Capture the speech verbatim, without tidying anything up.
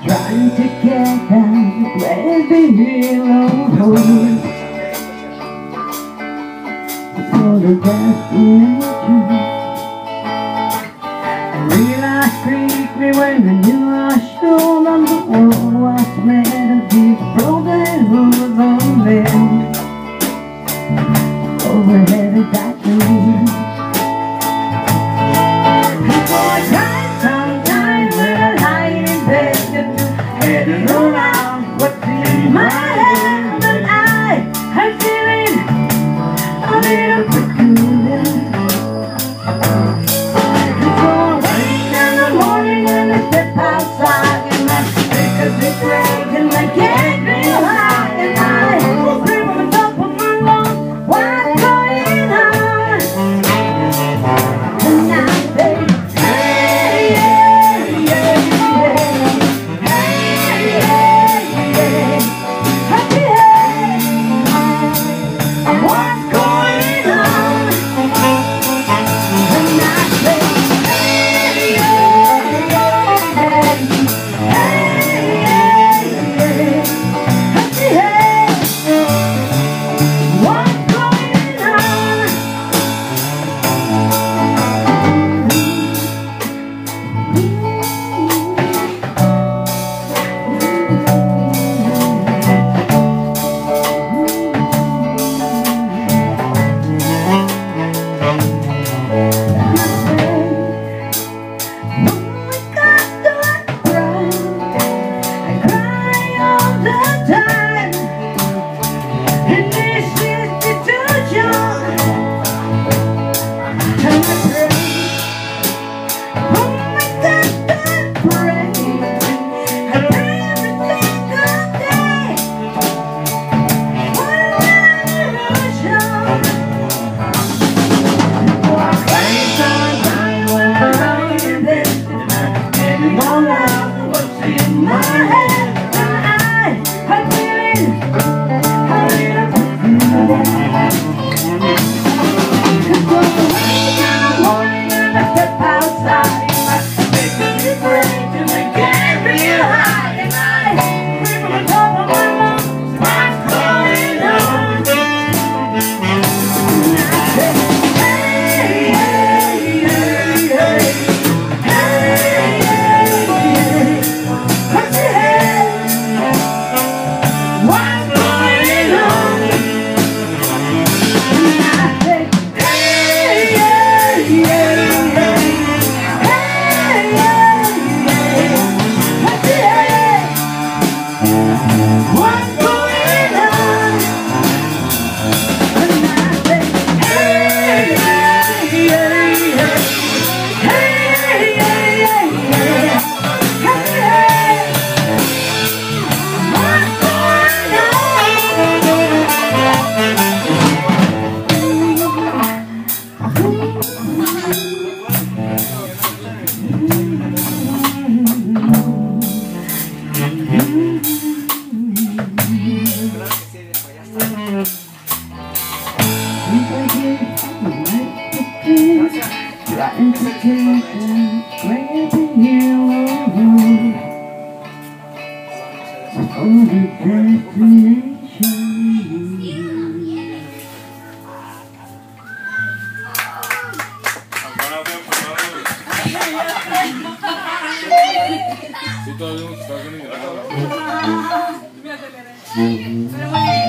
trying to get that crazy hero home for the destination. I realized quickly when I knew I should on the world was made of these broken rules on them. Overheaded that dream. And for a time, sometime when I lie in bed, heading around what's in my head, and I am feeling a little peculiar. And so I wake in the morning and I step outside and I take a big break and I get real high and I scream on the top of my lungs, what's going on? And I say, hey, yeah, yeah, yeah. Hey, yeah, yeah. Happy, hey. What's going on? And I say, hey, yeah, yeah, yeah. Hey, yeah, yeah. Happy, hey. What's going on? Trying to get that crazy hero home for the destination. Si todavía no se está